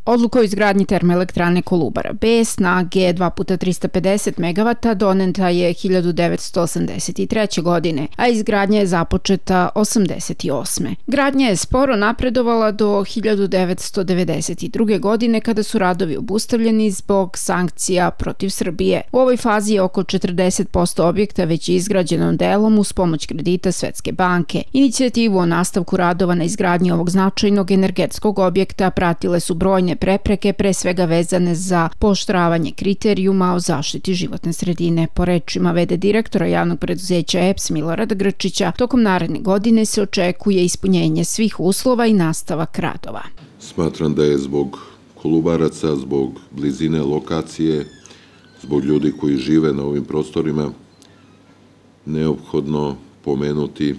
Odluka o izgradnji termoelektrane Kolubara B snage 2x350 MW doneta je 1983. godine, a izgradnja je započeta 1988. Gradnja je sporo napredovala do 1992. godine kada su radovi obustavljeni zbog sankcija protiv Srbije. U ovoj fazi je oko 40% objekta već izgrađeno delom uz pomoć kredita Svetske banke. Inicijativu o nastavku radova na izgradnji ovog značajnog energetskog objekta pratile su brojne prepreke, pre svega vezane za pooštravanje kriterijuma o zaštiti životne sredine. Po rečima v.d. direktora javnog preduzeća EPS Milorada Grčića, tokom naredne godine se očekuje ispunjenje svih uslova i nastavak radova. Smatram da je zbog Kolubaraca, zbog blizine lokacije, zbog ljudi koji žive na ovim prostorima, neophodno pomenuti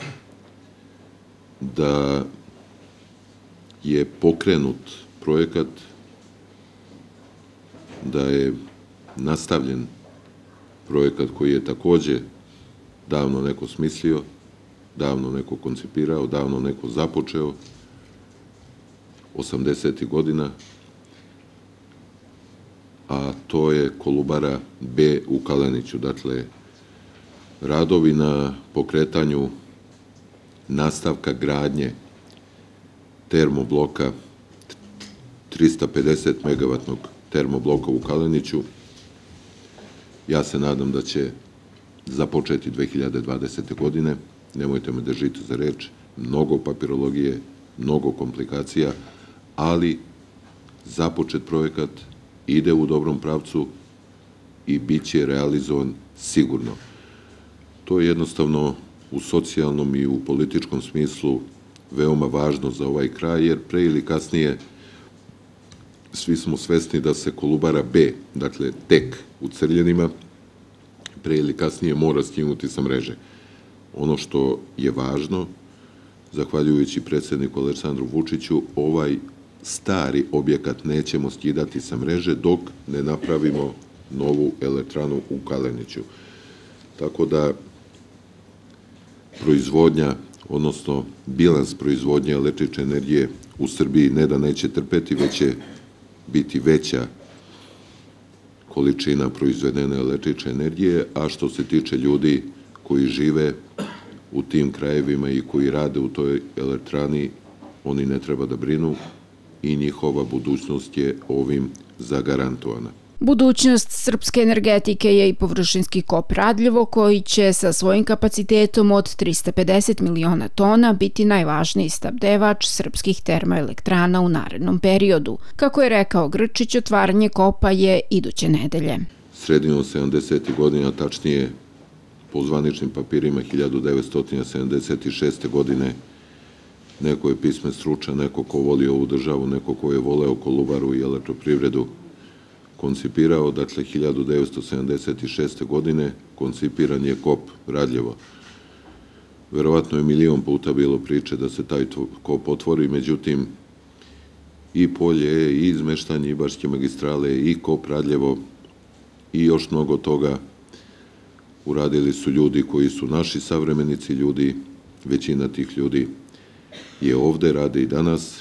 da je pokrenut projekat, da je nastavljen projekat koji je takođe davno neko smislio, davno neko koncipirao, davno neko započeo, 80. godina, a to je Kolubara B u Kaleniću. Dakle, radovi na pokretanju nastavka gradnje termobloka, 350 MW termobloka u Kaleniću, ja se nadam da će započeti 2020. godine. Nemojte me držiti za reč, mnogo papirologije, mnogo komplikacija, ali započet projekat ide u dobrom pravcu i bit će realizovan sigurno. To je jednostavno u socijalnom i u političkom smislu veoma važno za ovaj kraj, jer pre ili kasnije svi smo svesni da se Kolubara B, dakle tek u Crljenima, pre ili kasnije mora skinuti sa mreže. Ono što je važno, zahvaljujući predsjedniku Aleksandru Vučiću, ovaj stari objekat nećemo skidati sa mreže dok ne napravimo novu elektranu u Kaleniću. Tako da proizvodnja, odnosno bilans proizvodnje električne energije u Srbiji ne da neće trpeti, već će biti veća količina proizvedene električne energije, a što se tiče ljudi koji žive u tim krajevima i koji rade u toj elektrani, oni ne treba da brinu i njihova budućnost je ovim zagarantovana. Budućnost srpske energetike je i površinski kop Radljevo, koji će sa svojim kapacitetom od 350 miliona tona biti najvažniji snabdevač srpskih termoelektrana u narednom periodu. Kako je rekao Grčić, otvaranje kopa je iduće nedelje. Sredinom 70. godina, tačnije po zvaničnim papirima 1976. godine, neko je pismen stručan, neko ko voli ovu državu, neko ko je voleo Kolubaru i elektroprivredu, koncipirao, dakle 1976. godine koncipiran je kop Radljevo. Verovatno je milion puta bilo priče da se taj kop otvori, međutim i polje, i izmeštanje Ibarske magistrale, i kop Radljevo i još mnogo toga uradili su ljudi koji su naši savremenici ljudi, većina tih ljudi je ovde, rade i danas,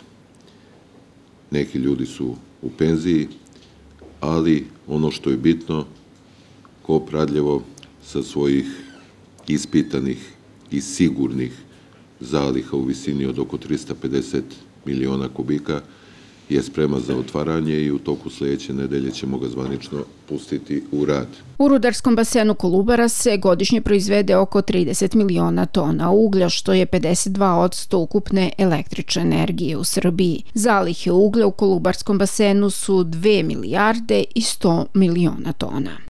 neki ljudi su u penziji, ali ono što je bitno, kop Radljevo sa svojih ispitanih i sigurnih zaliha u visini od oko 350 miliona kubika je sprema za otvaranje i u toku sledeće nedelje ćemo ga zvanično pustiti u rad. U rudarskom basenu Kolubara se godišnje proizvede oko 30 miliona tona uglja, što je 52% ukupne električne energije u Srbiji. Zalihe uglja u Kolubarskom basenu su 2 milijarde i 100 miliona tona.